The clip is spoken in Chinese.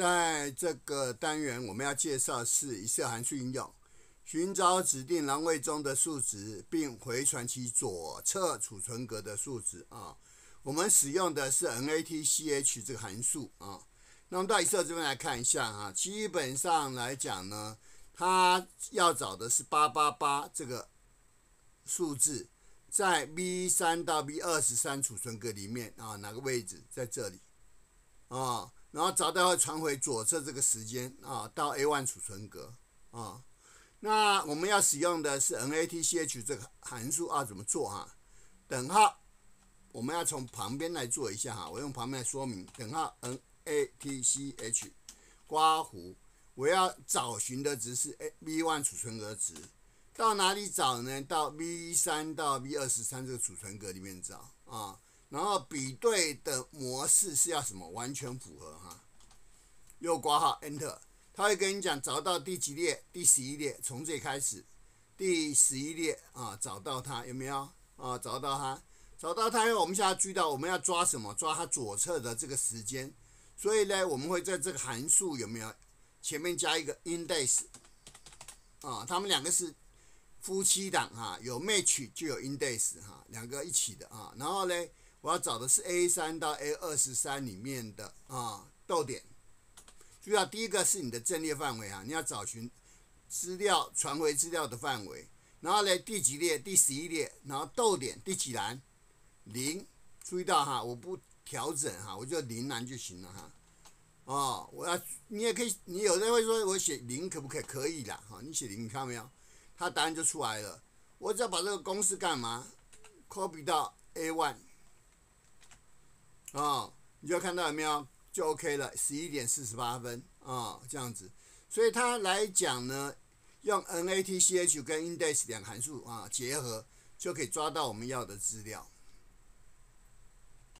在这个单元，我们要介绍是Excel函数应用，寻找指定栏位中的数值，并回传其左侧储存格的数值啊。我们使用的是 NATCH 这个函数啊。那我们到 Excel 这边来看一下啊，基本上来讲呢，它要找的是888这个数字，在 V3 到 V23 储存格里面啊，哪个位置在这里啊？然后找到会传回左侧这个时间啊，到 A1 储存格啊。那我们要使用的是 NATCH 这个函数啊，怎么做啊？等号，我们要从旁边来做一下哈，我用旁边来说明。等号 NATCH 括弧，我要找寻的值是 V1 储存格值，到哪里找呢？到 V3 到 V23 这个储存格里面找啊。然后比对的模式是要什么？完全符合哈。右括号 Enter， 他会跟你讲找到第几列，第11列，从这里开始，第11列啊，找到它有没有啊？找到它，找到它以后，我们现在注意到我们要抓什么？抓它左侧的这个时间。所以呢，我们会在这个函数有没有前面加一个 index 啊？它们两个是夫妻档哈，有 match 就有 index 哈，两个一起的啊。然后呢，我要找的是 A3 到 A23 里面的逗点。注意到第一个是你的阵列范围啊，你要找寻资料传回资料的范围。然后呢，第几列？第11列，然后逗点第几栏？0。注意到哈，我不调整哈，我就0栏就行了哈。哦，你也可以，你有人会说我写0可不可以？可以啦哈，你写0，你看到没有？它答案就出来了。我只要把这个公式干嘛 ？copy 到 A1。你就看到有没有？就 OK 了，11:48这样子。所以它来讲呢，用 NATCH 跟 index 两函数结合，就可以抓到我们要的资料。